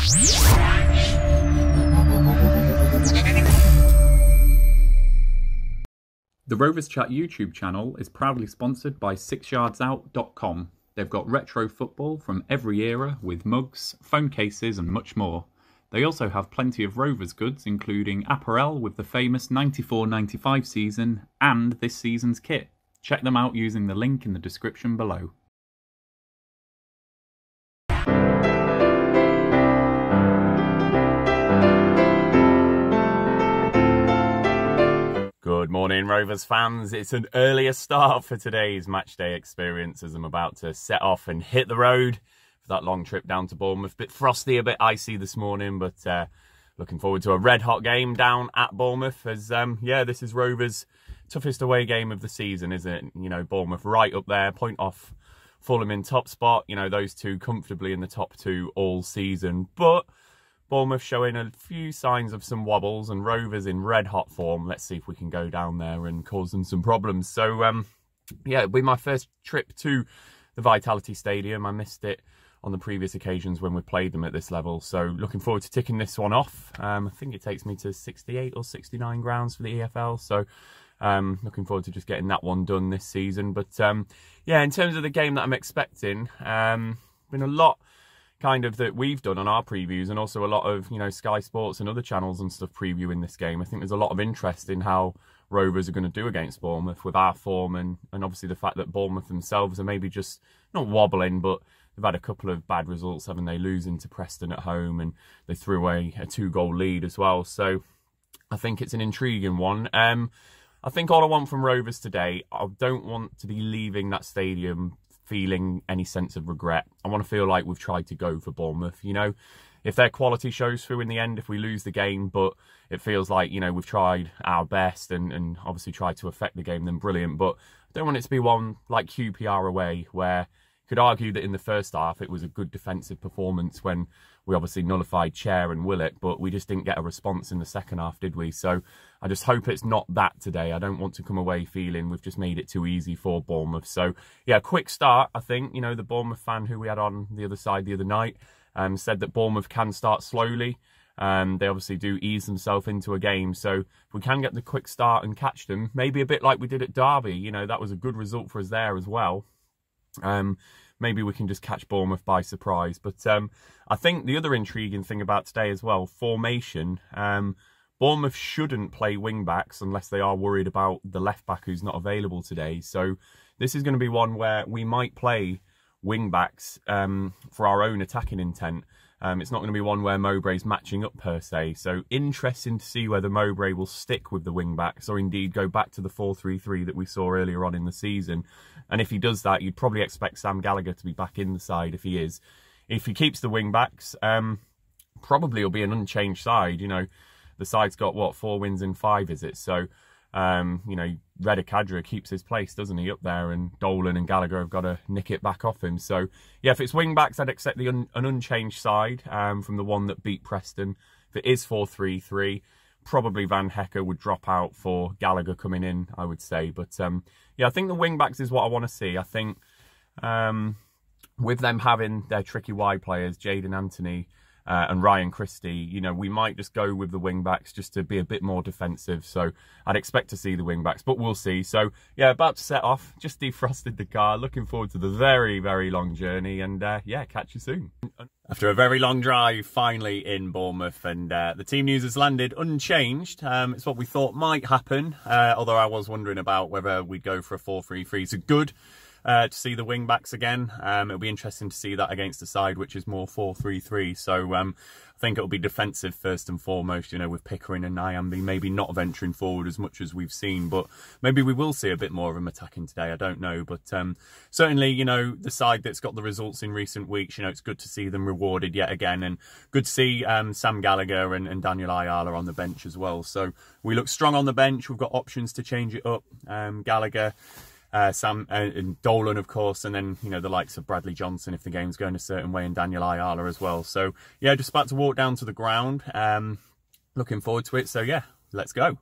The Rovers Chat YouTube channel is proudly sponsored by 6yardsout.com. They've got retro football from every era with mugs, phone cases and much more. They also have plenty of Rovers goods including apparel with the famous 94-95 season and this season's kit. Check them out using the link in the description below. Good morning, Rovers fans. It's an earlier start for today's matchday experience as I'm about to set off and hit the road for that long trip down to Bournemouth. A bit frosty, a bit icy this morning, but looking forward to a red-hot game down at Bournemouth as, yeah, this is Rovers' toughest away game of the season, isn't it? You know, Bournemouth right up there, point off Fulham in top spot. You know, those two comfortably in the top two all season, but Bournemouth showing a few signs of some wobbles and Rovers in red-hot form. Let's see if we can go down there and cause them some problems. So, yeah, it'll be my first trip to the Vitality Stadium. I missed it on the previous occasions when we played them at this level. So, looking forward to ticking this one off. I think it takes me to 68 or 69 grounds for the EFL. So, looking forward to just getting that one done this season. But, yeah, in terms of the game that I'm expecting, been a lot kind of that we've done on our previews and also a lot of, you know, Sky Sports and other channels and stuff previewing this game. I think there's a lot of interest in how Rovers are going to do against Bournemouth with our form and obviously the fact that Bournemouth themselves are maybe just not wobbling, but they've had a couple of bad results, haven't they? Losing to Preston at home and they threw away a 2-goal lead as well. So I think it's an intriguing one. I think all I want from Rovers today, I don't want to be leaving that stadium feeling any sense of regret. I want to feel like we've tried to go for Bournemouth, you know. If their quality shows through in the end, if we lose the game, but it feels like, you know, we've tried our best and obviously tried to affect the game, then brilliant. But I don't want it to be one like QPR away where you could argue that in the first half it was a good defensive performance when we obviously nullified Chair and Willett, but we just didn't get a response in the second half, did we? So I just hope it's not that today. I don't want to come away feeling we've just made it too easy for Bournemouth. So, yeah, quick start, I think. You know, the Bournemouth fan who we had on the other side the other night said that Bournemouth can start slowly. They obviously do ease themselves into a game. So if we can get the quick start and catch them, maybe a bit like we did at Derby, you know, that was a good result for us there as well. Maybe we can just catch Bournemouth by surprise. But I think the other intriguing thing about today as well, formation. Bournemouth shouldn't play wing-backs unless they are worried about the left-back who's not available today. So this is going to be one where we might play wing-backs for our own attacking intent. It's not going to be one where Mowbray's matching up per se. So interesting to see whether Mowbray will stick with the wing-backs or indeed go back to the 4-3-3 that we saw earlier on in the season. And if he does that, you'd probably expect Sam Gallagher to be back in the side if he is. If he keeps the wing-backs, probably it'll be an unchanged side. You know, the side's got, what, 4 wins in 5, is it? So, you know, Reda Kadra keeps his place, doesn't he, up there? And Dolan and Gallagher have got to nick it back off him. So, yeah, if it's wing-backs, I'd accept an unchanged side from the one that beat Preston. If it is 4-3-3, probably Van Hecke would drop out for Gallagher coming in, I would say. But, yeah, I think the wing-backs is what I want to see. I think with them having their tricky wide players, Jayden Anthony and Ryan Christie, you know, we might just go with the wing-backs just to be a bit more defensive. So I'd expect to see the wing-backs, but we'll see. So, yeah, about to set off. Just defrosted the car. Looking forward to the very, very long journey. And, yeah, catch you soon. After a very long drive, finally in Bournemouth, and the team news has landed unchanged. It's what we thought might happen, although I was wondering about whether we'd go for a 4-3-3. So good to see the wing-backs again. It'll be interesting to see that against a side which is more 4-3-3. So I think it'll be defensive first and foremost, you know, with Pickering and Nyambi maybe not venturing forward as much as we've seen, but maybe we will see a bit more of them attacking today. I don't know, but certainly, you know, the side that's got the results in recent weeks, you know, it's good to see them rewarded yet again, and good to see Sam Gallagher and Daniel Ayala on the bench as well. So we look strong on the bench. We've got options to change it up. Gallagher, Sam and Dolan, of course, and then, you know, the likes of Bradley Johnson if the game's going a certain way, and Daniel Ayala as well. So, yeah, just about to walk down to the ground. Looking forward to it. So, yeah, let's go.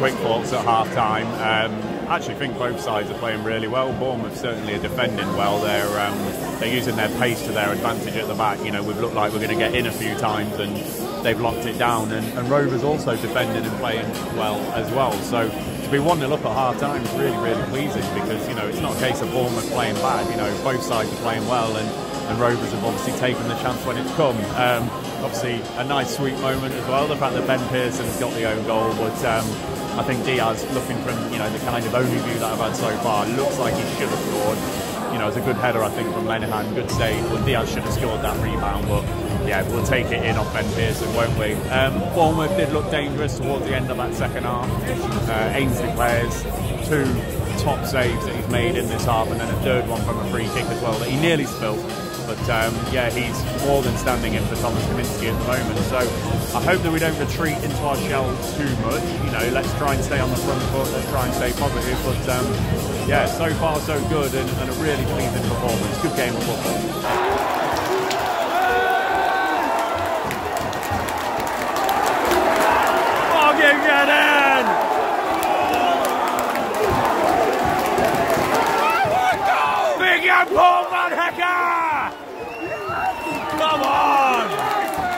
quick thoughts at half-time. I actually think both sides are playing really well. Bournemouth certainly are defending well. They're using their pace to their advantage at the back. You know, we've looked like we're going to get in a few times and they've locked it down. And Rovers also defending and playing well as well. So to be 1-0 up at half-time is really, really pleasing because, you know, it's not a case of Bournemouth playing bad. You know, both sides are playing well and Rovers have obviously taken the chance when it's come. Obviously, a nice sweet moment as well, the fact that Ben Pearson's got the own goal, but I think Diaz, looking from, you know, the kind of only view that I've had so far, looks like he should have scored. You know, it's a good header, I think, from Lenihan, good save, but Diaz should have scored that rebound, but yeah, we'll take it in off Ben Pearson, won't we? Bournemouth did look dangerous towards the end of that second half. Ainsley players, 2 top saves that he's made in this half, and then a third one from a free kick as well that he nearly spilled. But yeah, he's more than standing in for Thomas Kaminski at the moment. So I hope that we don't retreat into our shell too much. You know, let's try and stay on the front foot, let's try and stay positive. But yeah, so far so good and a really pleasing performance. Good game of football. Get in! Big young Paul Van Hecke! Come on!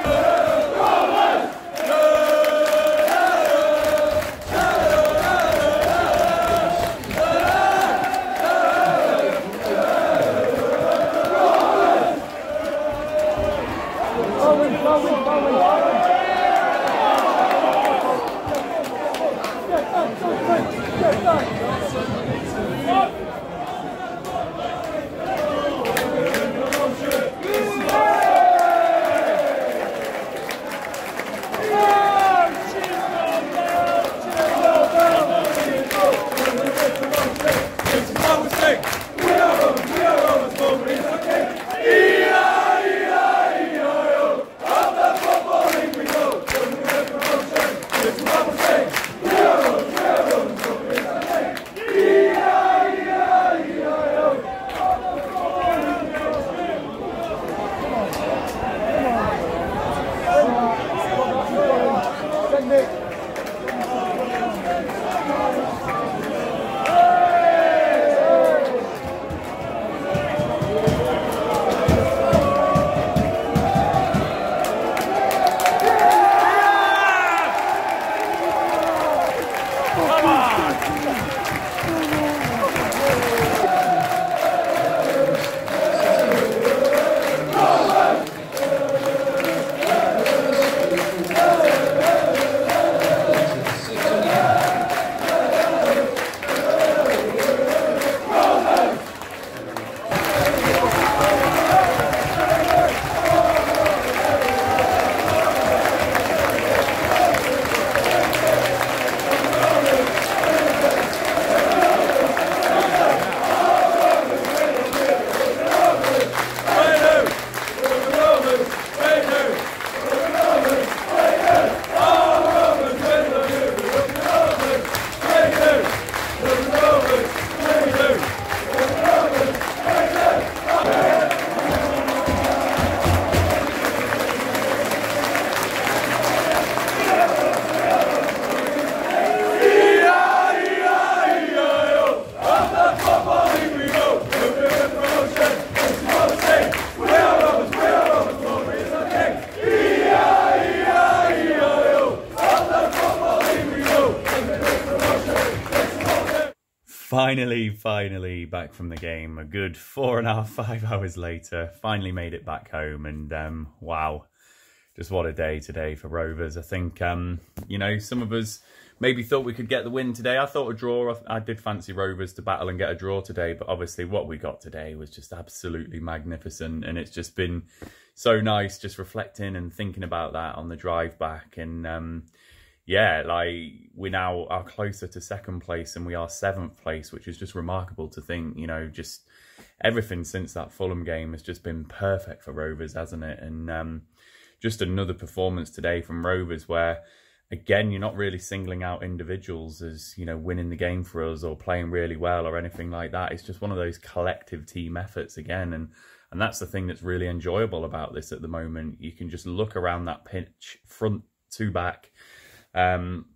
Finally back from the game. A good 4.5, 5 hours later, finally made it back home, and wow, just what a day today for Rovers. I think, you know, some of us maybe thought we could get the win today. I thought a draw. I did fancy Rovers to battle and get a draw today, but obviously what we got today was just absolutely magnificent, and it's just been so nice just reflecting and thinking about that on the drive back. And yeah, like, we now are closer to second place and we are 7th place, which is just remarkable to think. You know, just everything since that Fulham game has just been perfect for Rovers, hasn't it? And just another performance today from Rovers where, again, you're not really singling out individuals as, you know, winning the game for us or playing really well or anything like that. It's just one of those collective team efforts again. And that's the thing that's really enjoyable about this at the moment. You can just look around that pitch, front to back,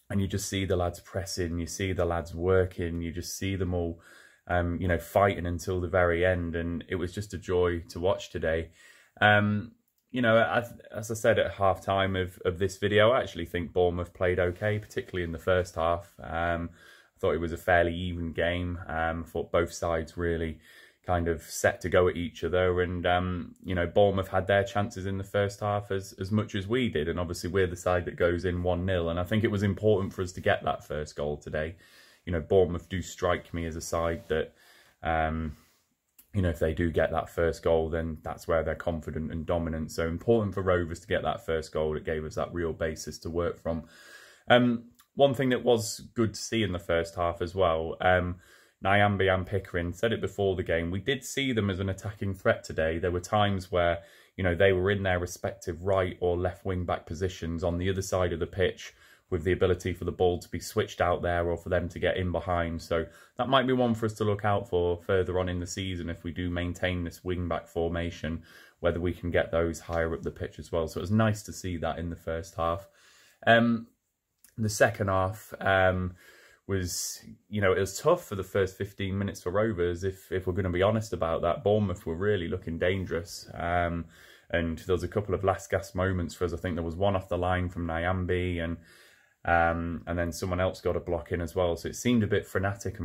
and you just see the lads pressing, you see the lads working, you just see them all, you know, fighting until the very end. And it was just a joy to watch today. You know, as I said at half time of this video, I actually think Bournemouth played okay, particularly in the first half. I thought it was a fairly even game. I thought both sides really kind of set to go at each other, and you know, Bournemouth had their chances in the first half as much as we did, and obviously we're the side that goes in 1-0, and I think it was important for us to get that first goal today. You know, Bournemouth do strike me as a side that you know, if they do get that first goal, then that's where they're confident and dominant. So important for Rovers to get that first goal. It gave us that real basis to work from. One thing that was good to see in the first half as well, Nyambe and Pickering, said it before the game, we did see them as an attacking threat today. There were times where, you know, they were in their respective right or left wing back positions on the other side of the pitch, with the ability for the ball to be switched out there or for them to get in behind. So that might be one for us to look out for further on in the season if we do maintain this wing-back formation, whether we can get those higher up the pitch as well. So it was nice to see that in the first half. The second half was, you know, it was tough for the first 15 minutes for Rovers, if we're going to be honest about that. Bournemouth were really looking dangerous. And there was a couple of last gasp moments for us. I think there was one off the line from Nyambe, and then someone else got a block in as well. So it seemed a bit frantic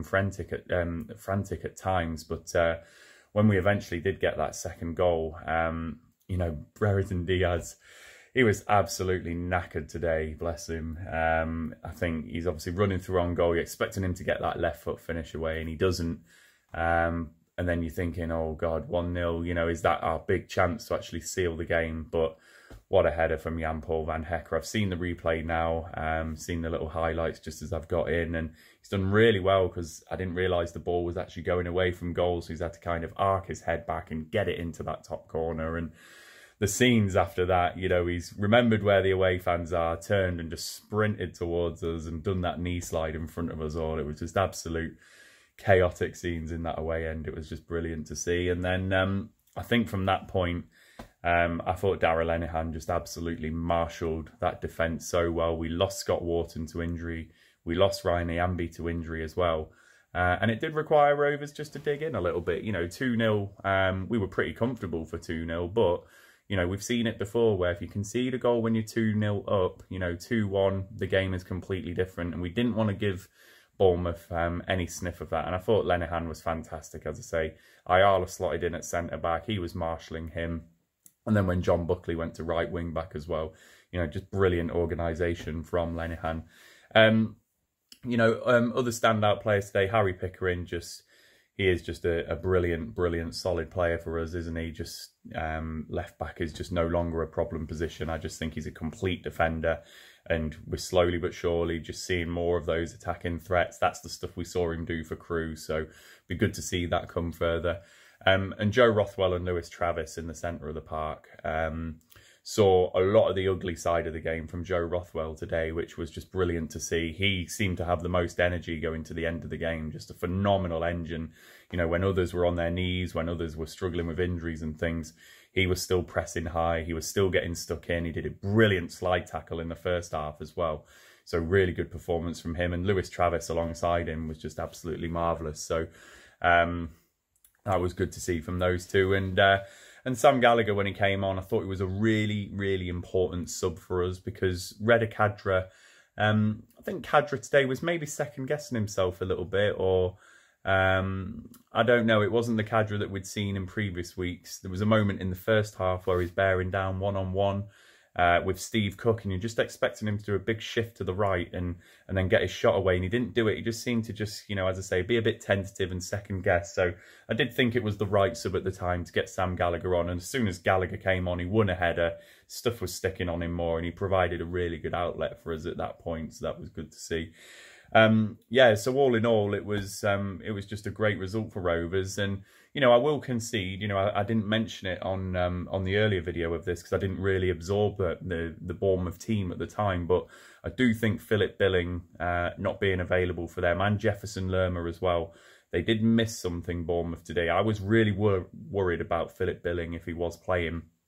at times. But when we eventually did get that second goal, you know, Brereton Diaz, he was absolutely knackered today, bless him. I think he's obviously running through on goal. You're expecting him to get that left foot finish away, and he doesn't. And then you're thinking, oh God, 1-0, you know, is that our big chance to actually seal the game? But what a header from Jan-Paul van Hekker. I've seen the replay now, seen the little highlights just as I've got in, and he's done really well, because I didn't realise the ball was actually going away from goal, so he's had to kind of arc his head back and get it into that top corner. And the scenes after that, you know, he's remembered where the away fans are, turned and just sprinted towards us and done that knee slide in front of us all. It was just absolute chaotic scenes in that away end. It was just brilliant to see. And then I think from that point, I thought Darragh Lenihan just absolutely marshalled that defence so well. We lost Scott Wharton to injury. We lost Ryan Nyambe to injury as well. And it did require Rovers just to dig in a little bit. You know, 2-0, we were pretty comfortable for 2-0, but, you know, we've seen it before where if you concede a goal when you're 2-0 up, you know, 2-1, the game is completely different. And we didn't want to give Bournemouth any sniff of that. And I thought Lenihan was fantastic, as I say. Ayala slotted in at centre-back. He was marshalling him. And then when John Buckley went to right wing-back as well, you know, just brilliant organisation from Lenihan. You know, other standout players today, Harry Pickering, he is just a brilliant, solid player for us, isn't he? Just left back is just no longer a problem position. I just think he's a complete defender, and we're slowly but surely just seeing more of those attacking threats. That's the stuff we saw him do for Crewe, so it'd be good to see that come further. And Joe Rothwell and Lewis Travis in the centre of the park. Saw a lot of the ugly side of the game from Joe Rothwell today, which was just brilliant to see. He seemed to have the most energy going to the end of the game, just a phenomenal engine. You know, when others were on their knees, when others were struggling with injuries and things, he was still pressing high. He was still getting stuck in. He did a brilliant slide tackle in the first half as well. So really good performance from him. And Lewis Travis alongside him was just absolutely marvellous. So that was good to see from those two. And Sam Gallagher, when he came on, I thought he was a really important sub for us, because Reda Khadra, I think Khadra today was maybe second-guessing himself a little bit, or I don't know. It wasn't the Khadra that we'd seen in previous weeks. There was a moment in the first half where he's bearing down one-on-one with Steve Cook, and you're just expecting him to do a big shift to the right and then get his shot away, and he didn't do it. He just seemed to you know, as I say, be a bit tentative and second guess. So I did think it was the right sub at the time to get Sam Gallagher on, and as soon as Gallagher came on, he won a header. Stuff was sticking on him more, and he provided a really good outlet for us at that point, so that was good to see. Yeah, so all in all, it was just a great result for Rovers. And you know, I will concede, you know, I didn't mention it on the earlier video of this because I didn't really absorb the Bournemouth team at the time, but I do think Philip Billing not being available for them, and Jefferson Lerma as well, they did miss something, Bournemouth, today. I was really worried about Philip Billing if he was playing.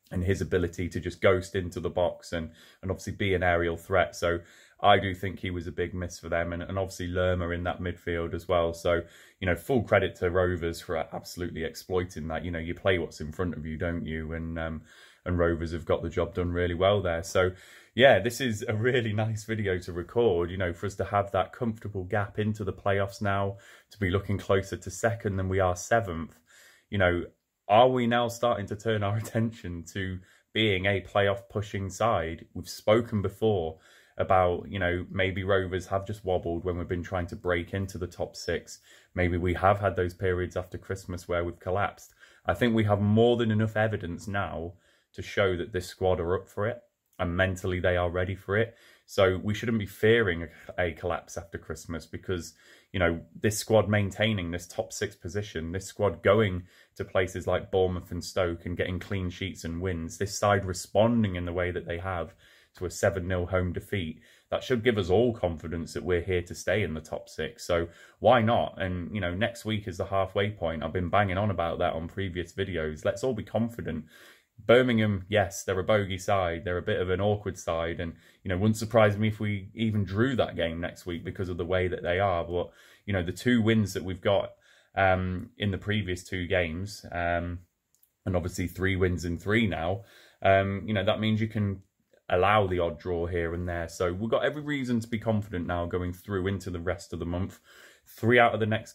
and his ability to just ghost into the box and obviously be an aerial threat. So I do think he was a big miss for them, and obviously Lerma in that midfield as well. So, you know, full credit to Rovers for absolutely exploiting that. You know, you play what's in front of you, don't you? And Rovers have got the job done really well there. So, yeah, this is a really nice video to record, you know, for us to have that comfortable gap into the playoffs now, to be looking closer to second than we are seventh. You know, are we now starting to turn our attention to being a playoff pushing side? We've spoken before about, you know, maybe Rovers have just wobbled when we've been trying to break into the top six. Maybe we have had those periods after Christmas where we've collapsed. I think we have more than enough evidence now to show that this squad are up for it, and mentally they are ready for it. So we shouldn't be fearing a collapse after Christmas, because, you know, this squad maintaining this top six position, this squad going to places like Bournemouth and Stoke and getting clean sheets and wins, this side responding in the way that they have to a 7-0 home defeat, that should give us all confidence that we're here to stay in the top six. So why not? And, you know, next week is the halfway point. I've been banging on about that on previous videos. Let's all be confident. Birmingham, yes, they're a bogey side. They're a bit of an awkward side. And, you know, wouldn't surprise me if we even drew that game next week because of the way that they are. But, you know, the 2 wins that we've got in the previous 2 games, and obviously 3 wins in 3 now, you know, that means you can allow the odd draw here and there. So we've got every reason to be confident now going through into the rest of the month. 3 out of the next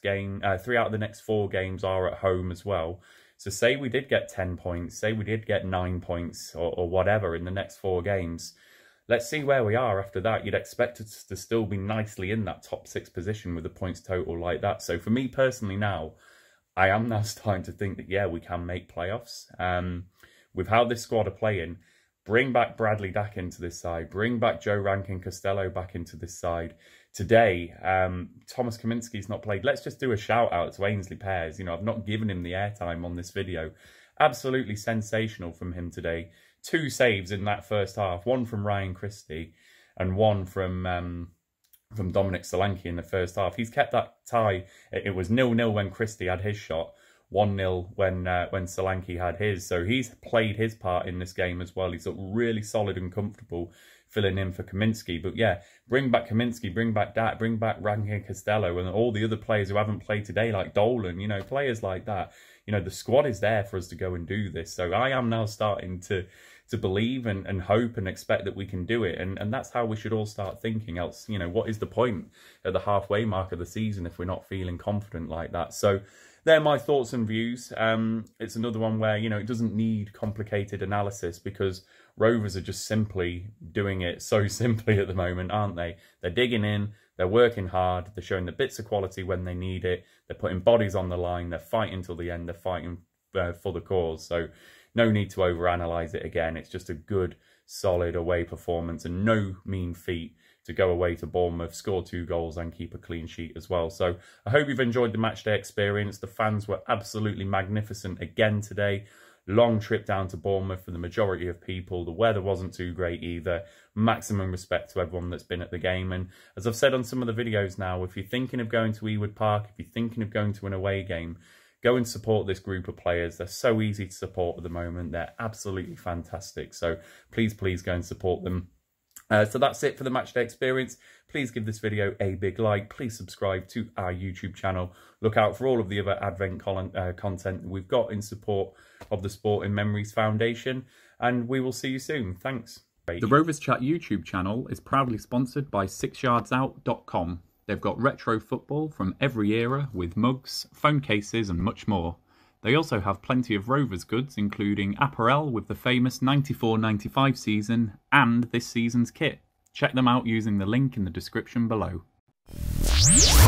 4 games are at home as well. So say we did get 10 points, say we did get 9 points or whatever in the next 4 games. Let's see where we are after that. You'd expect us to still be nicely in that top 6 position with the points total like that. So for me personally now, I am now starting to think that, yeah, we can make playoffs. With how this squad are playing, bring back Bradley Dack into this side. Bring back Joe Rankin Costello back into this side. Today, Thomas Kaminski's not played. Let's just do a shout out to Ainsley Pears. You know, I've not given him the airtime on this video. Absolutely sensational from him today. 2 saves in that first half. 1 from Ryan Christie and 1 from Dominic Solanke in the first half. He's kept that tie. It was 0-0 when Christie had his shot. 1-0 when Solanke had his. So he's played his part in this game as well. He's looked really solid and comfortable filling in for Kaminski. But yeah, bring back Kaminski, bring back Dak, bring back Rankin Costello and all the other players who haven't played today, like Dolan, you know, players like that. You know, the squad is there for us to go and do this. So I am now starting to believe and hope and expect that we can do it. And that's how we should all start thinking. Else, you know, what is the point at the halfway mark of the season if we're not feeling confident like that? So they're my thoughts and views. It's another one where, you know, it doesn't need complicated analysis because Rovers are just simply doing it so simply at the moment, aren't they? They're digging in, they're working hard, they're showing the bits of quality when they need it, they're putting bodies on the line, they're fighting till the end, they're fighting for the cause. So no need to overanalyze it again. It's just a good, solid away performance and no mean feat to go away to Bournemouth, score 2 goals and keep a clean sheet as well. So I hope you've enjoyed the matchday experience. The fans were absolutely magnificent again today. Long trip down to Bournemouth for the majority of people. The weather wasn't too great either. Maximum respect to everyone that's been at the game. And as I've said on some of the videos now, if you're thinking of going to Ewood Park, if you're thinking of going to an away game, go and support this group of players. They're so easy to support at the moment. They're absolutely fantastic. So please, please go and support them. So that's it for the matchday experience. Please give this video a big like. Please subscribe to our YouTube channel. Look out for all of the other Advent content we've got in support of the Sporting Memories Foundation. And we will see you soon. Thanks. The Rovers Chat YouTube channel is proudly sponsored by 6yardsout.com. They've got retro football from every era with mugs, phone cases and much more. They also have plenty of Rovers goods, including apparel with the famous 94-95 season and this season's kit. Check them out using the link in the description below.